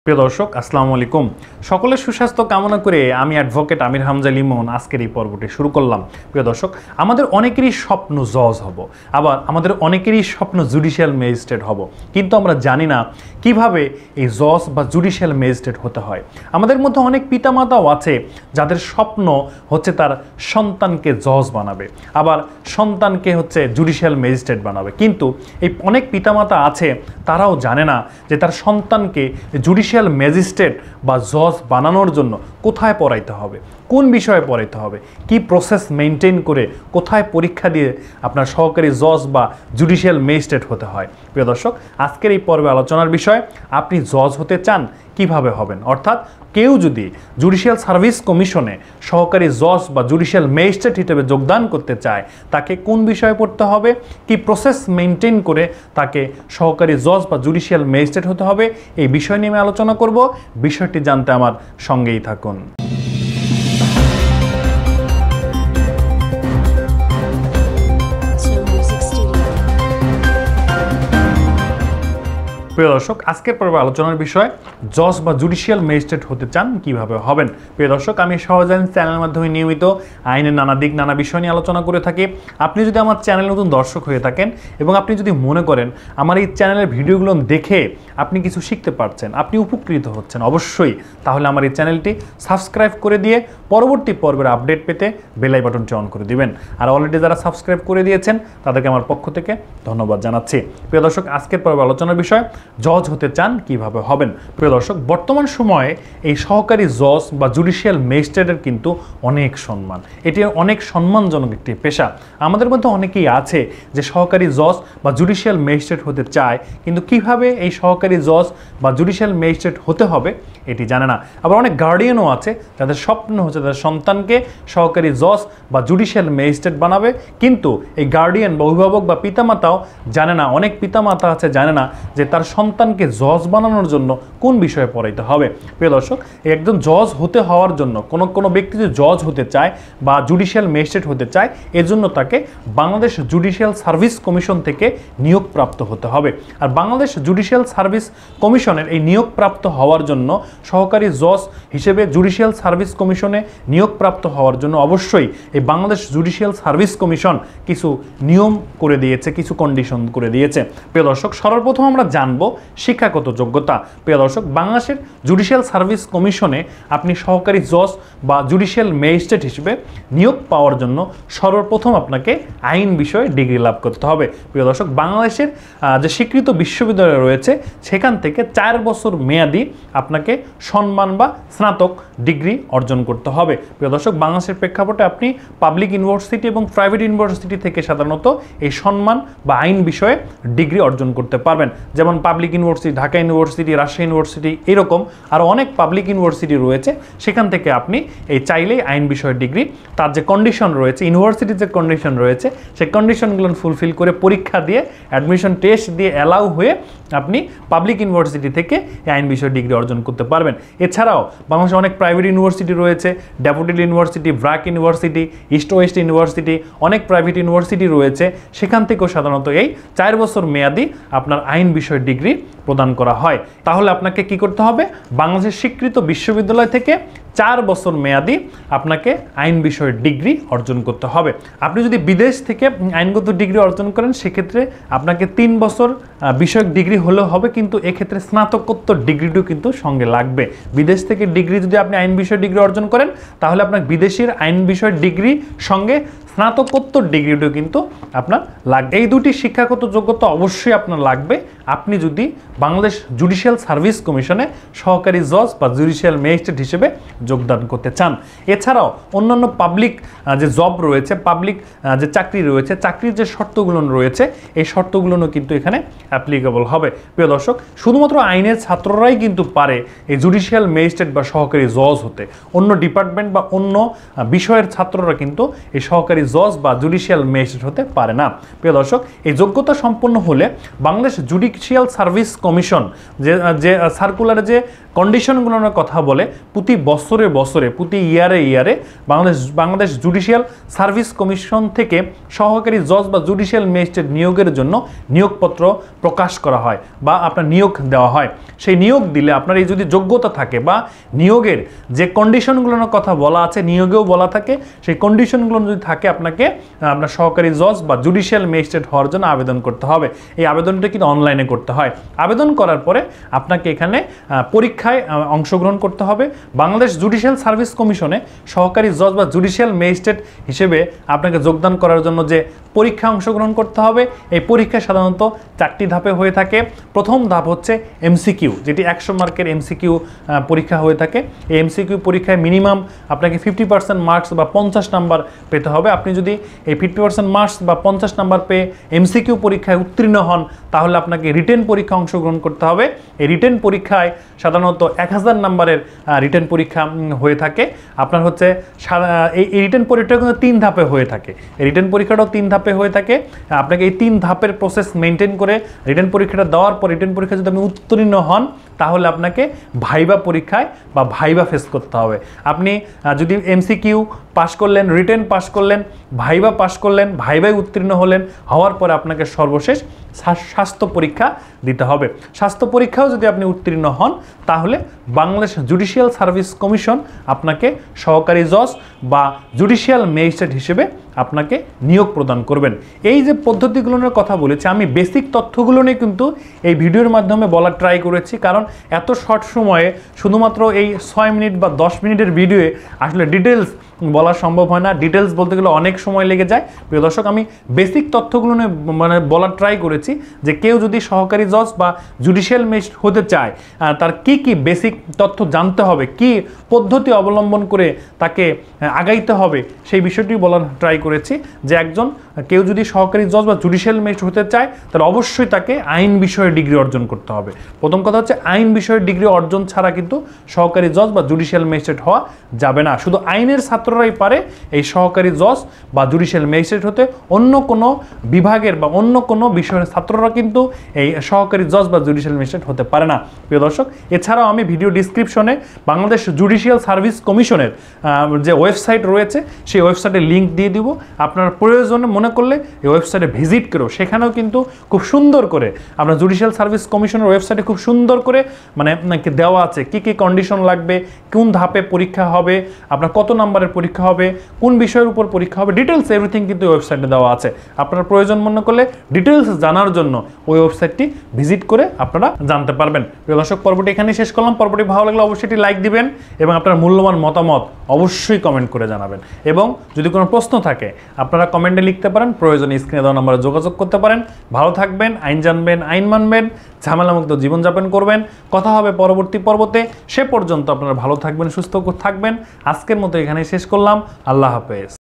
প্রিয় দর্শক আসসালামু আলাইকুম। সকলের সুস্বাস্থ্য কামনা করে আমি অ্যাডভোকেট আমির হামজা লিমন আজকের এই পর্বটি শুরু করলাম। প্রিয় দর্শক, আমাদের অনেকেরই স্বপ্ন জজ হব, আবার আমাদের অনেকেরই স্বপ্ন জুডিশিয়াল ম্যাজিস্ট্রেট হব, কিন্তু আমরা জানি না কিভাবে এই জজ বা জুডিশিয়াল ম্যাজিস্ট্রেট হতে হয়। আমাদের মধ্যে অনেক পিতামাতাও আছে যাদের স্বপ্ন হচ্ছে তার সন্তানকে জজ বানাবে, আবার সন্তানকে হচ্ছে জুডিশিয়াল ম্যাজিস্ট্রেট বানাবে, কিন্তু এই অনেক পিতামাতা আছে তারাও জানে না যে তার সন্তানকে জুডিশিয়াল ম্যাজিস্ট্রেট বা জজ বানানোর জন্য কোথায় পড়াইতে হবে, কোন বিষয়ে পড়াইতে হবে, কি প্রসেস মেনটেন করে কোথায় পরীক্ষা দিয়ে আপনার সহকারী জজ বা জুডিশিয়াল ম্যাজিস্ট্রেট হতে হয়। প্রিয় দর্শক, আজকের এই পর্বে আলোচনার বিষয়, আপনি জজ হতে চান কিভাবে হবেন, অর্থাৎ কেউ যদি জুডিশিয়াল সার্ভিস কমিশনে সহকারী জজ বা জুডিশিয়াল ম্যাজিস্ট্রেট হিসেবে যোগদান করতে চায় তাকে কোন বিষয়ে পড়তে হবে, কি প্রসেস মেনটেন করে তাকে সহকারী জজ বা জুডিশিয়াল ম্যাজিস্ট্রেট হতে হবে, এই বিষয় নিয়ে আমি আলোচনা করব। বিষয়টি জানতে আমার সঙ্গেই থাকুন। প্রিয় দর্শক, আজকের পর্বে আলোচনার বিষয় জজ বা জুডিশিয়াল ম্যাজিস্ট্রেট হতে চান কিভাবে হবেন। প্রিয় দর্শক, আমি সহজান চ্যানেলের মাধ্যমে নিয়মিত আইনের নানা দিক নানা বিষয় নিয়ে আলোচনা করে থাকি। আপনি যদি আমার চ্যানেল নতুন দর্শক হয়ে থাকেন এবং আপনি যদি মনে করেন আমার এই চ্যানেলের ভিডিওগুলো দেখে আপনি কিছু শিখতে পারছেন, আপনি উপকৃত হচ্ছেন, অবশ্যই তাহলে আমার এই চ্যানেলটি সাবস্ক্রাইব করে দিয়ে পরবর্তী পর্বের আপডেট পেতে বেল আইকন বাটনটি অন করে দিবেন। আর অলরেডি যারা সাবস্ক্রাইব করে দিয়েছেন তাদেরকে আমার পক্ষ থেকে ধন্যবাদ জানাচ্ছি। প্রিয় দর্শক, আজকের পর্বে আলোচনার বিষয় জজ হতে চান কিভাবে হবেন। প্রিয় দর্শক, বর্তমান সময়ে এই সহকারী জজ বা জুডিশিয়াল ম্যাজিস্ট্রেটের কিন্তু অনেক সম্মান, এটি অনেক সম্মানজনক একটি পেশা। আমাদের মধ্যে অনেকেই আছে যে সহকারী জজ বা জুডিশিয়াল ম্যাজিস্ট্রেট হতে চায়, কিন্তু কিভাবে এই সহকারী জজ বা জুডিশিয়াল ম্যাজিস্ট্রেট হতে হবে এটি জানে না। আবার অনেক গার্ডিয়ানও আছে যাদের স্বপ্ন হচ্ছে তাদের সন্তানকে সহকারী জজ বা জুডিশিয়াল ম্যাজিস্ট্রেট বানাবে, কিন্তু এই গার্ডিয়ান বা অভিভাবক বা পিতামাতাও জানে না, অনেক পিতামাতা আছে জানে না যে তার সন্তানকে জজ বানানোর জন্য কোন বিষয়ে পড়াইতে হবে। প্রিয় দর্শক, একজন জজ হতে হওয়ার জন্য কোনো ব্যক্তি যদি জজ হতে চায় বা জুডিশিয়াল ম্যাজিস্ট্রেট হতে চায়, এজন্য তাকে বাংলাদেশ জুডিশিয়াল সার্ভিস কমিশন থেকে নিয়োগপ্রাপ্ত হতে হবে। আর বাংলাদেশ জুডিশিয়াল সার্ভিস কমিশনের এই নিয়োগপ্রাপ্ত হওয়ার জন্য সহকারী জজ হিসেবে জুডিশিয়াল সার্ভিস কমিশনে নিয়োগপ্রাপ্ত হওয়ার জন্য অবশ্যই এই বাংলাদেশ জুডিশিয়াল সার্ভিস কমিশন কিছু নিয়ম করে দিয়েছে, কিছু কন্ডিশন করে দিয়েছে। প্রিয় দর্শক, সর্বপ্রথম আমরা জানবো শিক্ষাগত যোগ্যতা। প্রিয় দর্শক, বাংলাদেশের জুডিশিয়াল সার্ভিস কমিশনে আপনি সহকারী জজ বা জুডিশিয়াল ম্যাজিস্ট্রেট হিসেবে নিয়োগ পাওয়ার জন্য সর্বপ্রথম আপনাকে আইন বিষয়ে ডিগ্রি লাভ করতে হবে। প্রিয় দর্শক, বাংলাদেশের যে স্বীকৃত বিশ্ববিদ্যালয় রয়েছে সেখান থেকে 4 বছর মেয়াদি আপনাকে সম্মান বা স্নাতক ডিগ্রি অর্জন করতে হবে। প্রিয় দর্শক, বাংলাদেশের প্রেক্ষাপটে আপনি পাবলিক ইউনিভার্সিটি এবং প্রাইভেট ইউনিভার্সিটি থেকে সাধারণত এই সম্মান বা আইন বিষয়ে ডিগ্রি অর্জন করতে পারবেন। যেমন public university, Dhaka university, Rajshahi university, এরকম আরও অনেক পাবলিক ইউনিভার্সিটি রয়েছে, সেখান থেকে আপনি এই চাইলেই আইন বিষয়ের ডিগ্রি, তার যে কন্ডিশন রয়েছে, ইউনিভার্সিটির যে কন্ডিশন রয়েছে সেই কন্ডিশনগুলো ফুলফিল করে পরীক্ষা দিয়ে অ্যাডমিশন টেস্ট দিয়ে অ্যালাউ হয়ে আপনি পাবলিক ইউনিভার্সিটি থেকে আইন বিষয়ে ডিগ্রি অর্জন করতে পারবেন। এছাড়াও বাংলাদেশে অনেক প্রাইভেট ইউনিভার্সিটি রয়েছে, Daffodil university, BRAC university, east west university, অনেক প্রাইভেট ইউনিভার্সিটি রয়েছে, সেখান থেকেও সাধারণত এই 4 বছর মেয়াদি আপনার আইন বিষয়ে ডিগ্রি প্রদান করা হয়। তাহলে আপনাকে কি করতে হবে? বাংলাদেশের স্বীকৃত বিশ্ববিদ্যালয় থেকে 4 বছর মেয়াদি আপনাকে আইন বিষয়ের ডিগ্রি অর্জন করতে হবে। আপনি যদি বিদেশ থেকে আইনগত ডিগ্রি অর্জন করেন সেক্ষেত্রে আপনাকে 3 বছর বিষয়ক ডিগ্রি হলেও হবে, কিন্তু এক্ষেত্রে স্নাতকোত্তর ডিগ্রিটিও কিন্তু সঙ্গে লাগবে। বিদেশ থেকে ডিগ্রি যদি আপনি আইন বিষয়ে ডিগ্রি অর্জন করেন তাহলে আপনার বিদেশের আইন বিষয়ের ডিগ্রি সঙ্গে স্নাতকোত্তর ডিগ্রিটিও কিন্তু আপনার লাগবে। এই দুটি শিক্ষাগত যোগ্যতা অবশ্যই আপনার লাগবে আপনি যদি বাংলাদেশ জুডিশিয়াল সার্ভিস কমিশনে সহকারী জজ বা জুডিশিয়াল ম্যাজিস্ট্রেট হিসেবে যোগদান করতে চান। এছাড়াও অন্যান্য পাবলিক যে জব রয়েছে, পাবলিক যে চাকরি রয়েছে, চাকরির যে শর্তগুলো রয়েছে এই শর্তগুলো কিন্তু এখানে অ্যাপ্লিকেবল হবে। প্রিয় দর্শক, শুধুমাত্র আইনের ছাত্ররাই কিন্তু পারে এই জুডিশিয়াল ম্যাজিস্ট্রেট বা সহকারী জজ হতে, অন্য ডিপার্টমেন্ট বা অন্য বিষয়ের ছাত্ররা কিন্তু এই সহকারী জজ বা জুডিশিয়াল ম্যাজিস্ট্রেট হতে পারে না। প্রিয় দর্শক, এই যোগ্যতা সম্পন্ন হলে বাংলাদেশ জুডিশিয়াল সার্ভিস কমিশন যে সার্কুলারে যে কন্ডিশনগুলোর কথা বলে প্রতি বছরে বছরে প্রতি ইয়ারে বাংলাদেশ জুডিশিয়াল সার্ভিস কমিশন থেকে সহকারী জজ বা জুডিশিয়াল ম্যাজিস্ট্রেট নিয়োগের জন্য নিয়োগপত্র প্রকাশ করা হয় বা আপনার নিয়োগ দেওয়া হয়। সেই নিয়োগ দিলে আপনার এই যদি যোগ্যতা থাকে বা নিয়োগের যে কন্ডিশনগুলোর কথা বলা আছে নিয়োগেও বলা থাকে, সেই কন্ডিশনগুলো যদি থাকে আপনাকে আপনার সহকারী জজ বা জুডিশিয়াল ম্যাজিস্ট্রেট হওয়ার জন্য আবেদন করতে হবে। এই আবেদনটা কিন্তু অনলাইনে করতে হয়। আবেদন করার পরে আপনাকে এখানে পরীক্ষায় অংশগ্রহণ করতে হবে। বাংলাদেশ জুডিশিয়াল সার্ভিস কমিশনে সহকারী জজ বা জুডিশিয়াল ম্যাজিস্ট্রেট হিসেবে আপনাকে যোগদান করার জন্য যে পরীক্ষা অংশগ্রহণ করতে হবে, এই পরীক্ষা সাধারণত 4টি ধাপে হয়ে থাকে। প্রথম ধাপ হচ্ছে এমসিকিউ, যেটি 100 মার্কের এমসিকিউ পরীক্ষা হয়ে থাকে। এই এমসিকিউ পরীক্ষায় মিনিমাম আপনাকে 50% মার্কস বা 50 নাম্বার পেতে হবে। আপনি যদি এই 50% মার্কস বা 50 নাম্বার পেয়ে এমসিকিউ পরীক্ষায় উত্তীর্ণ হন, তাহলে আপনাকে রিটেন পরীক্ষা অংশগ্রহণ করতে হবে। এই রিটেন পরীক্ষায় সাধারণত 1000 নাম্বারের রিটেন পরীক্ষা হয়ে থাকে। আপনার হচ্ছে এই রিটেন পরীক্ষাটা কিন্তু 3 ধাপে হয়ে থাকে। এই রিটেন পরীক্ষাটাও 3 ধাপে হয়ে থাকে। আপনাকে এই 3 ধাপের প্রসেস মেনটেন করে রিটেন পরীক্ষাটা দেওয়ার পর রিটেন পরীক্ষা যদি আপনি উত্তীর্ণ হন, তাহলে আপনাকে ভাইবা পরীক্ষায় বা ভাইবা ফেস করতে হবে। আপনি যদি এমসিকিউ পাস করলেন, রিটেন পাস করলেন, ভাইবা পাস করলেন, ভাইবায় উত্তীর্ণ হলেন, হওয়ার পরে আপনাকে সর্বশেষ স্বাস্থ্য পরীক্ষা দিতে হবে। স্বাস্থ্য পরীক্ষাও যদি আপনি উত্তীর্ণ হন, তাহলে বাংলাদেশ জুডিশিয়াল সার্ভিস কমিশন আপনাকে সহকারী জজ বা জুডিশিয়াল ম্যাজিস্ট্রেট হিসেবে আপনাকে নিয়োগ প্রদান করবেন। এই যে পদ্ধতিগুলোর কথা বলেছি, আমি বেসিক তথ্যগুলো নিয়ে কিন্তু এই ভিডিওর মাধ্যমে বলার ট্রাই করেছি, কারণ এত শর্ট সময়ে শুধুমাত্র এই 6 মিনিট বা 10 মিনিটের ভিডিওয়ে আসলে ডিটেলস বলা সম্ভব হয় না। ডিটেলস বলতে গেলে অনেক সময় লেগে যায়। প্রিয় দর্শক, আমি বেসিক তথ্যগুলো নিয়ে বলার ট্রাই করেছি যে কেউ যদি সহকারী জজ বা জুডিশিয়াল ম্যাজিস্ট্রেট হতে চায়, তার কি বেসিক তথ্য জানতে হবে, কি পদ্ধতি অবলম্বন করে তাকে আগাইতে হবে, সেই বিষয়টি বলার ট্রাই করেছি। যে কেউ যদি সহকারী জজ বা জুডিশিয়াল ম্যাজিস্ট্রেট হতে চায়, তাহলে অবশ্যই তাকে আইন বিষয়ে ডিগ্রি অর্জন করতে হবে। প্রথম কথা হচ্ছে আইন বিষয়ে ডিগ্রি অর্জন ছাড়া কিন্তু সহকারী জজ বা জুডিশিয়াল ম্যাজিস্ট্রেট হওয়া যাবে না। শুধু আইনের ছাত্ররাই পারে এই সহকারী জজ বা জুডিশিয়াল ম্যাজিস্ট্রেট হতে। অন্য কোনো বিভাগের বা অন্য কোনো বিষয়ের ছাত্ররা কিন্তু এই সহকারী জজ বা জুডিশিয়াল ম্যাজিস্ট্রেট হতে পারে না। প্রিয় দর্শক, এছাড়াও আমি ভিডিও ডিসক্রিপশনে বাংলাদেশ জুডিশিয়াল সার্ভিস কমিশনের যে ওয়েবসাইট রয়েছে, সেই ওয়েবসাইটের লিঙ্ক দিয়ে দিব। আপনার প্রয়োজনে মনে করলে এই ওয়েবসাইটে ভিজিট করো। সেখানেও কিন্তু খুব সুন্দর করে আপনার জুডিশিয়াল সার্ভিস কমিশনের ওয়েবসাইটে খুব সুন্দর করে দেওয়া আছে কি কন্ডিশন লাগবে, কোন ধাপে পরীক্ষা হবে, আপনার কত নাম্বারের পরীক্ষা হবে, কোন বিষয়ের উপর পরীক্ষা হবে, ডিটেলস এভরিথিং কিন্তু ওয়েবসাইটে দেওয়া আছে। আপনার প্রয়োজন মনে করলে ডিটেলস জানার জন্য ওই ওয়েবসাইটটি ভিজিট করে আপনারা জানতে পারবেন। প্রিয় দর্শক, পর্বটি এখানেই শেষ করলাম। পর্বটি ভালো লাগলে অবশ্যই একটি লাইক দিবেন এবং আপনার মূল্যবান মতামত অবশ্যই কমেন্ট করে জানাবেন। এবং যদি কোনো প্রশ্ন থাকে আপনারা কমেন্টে লিখতে পারেন, প্রয়োজনে স্ক্রিনে দেওয়া নম্বরে যোগাযোগ করতে পারেন। ভালো থাকবেন, আইন জানবেন, আইন মানবেন, ঝামেলামুক্ত জীবনযাপন করবেন। কথা হবে পরবর্তী পর্বতে। সে পর্যন্ত আপনারা ভালো থাকবেন, সুস্থ থাকবেন। আজকের মতো এখানেই শেষ করলাম। আল্লাহ হাফেজ।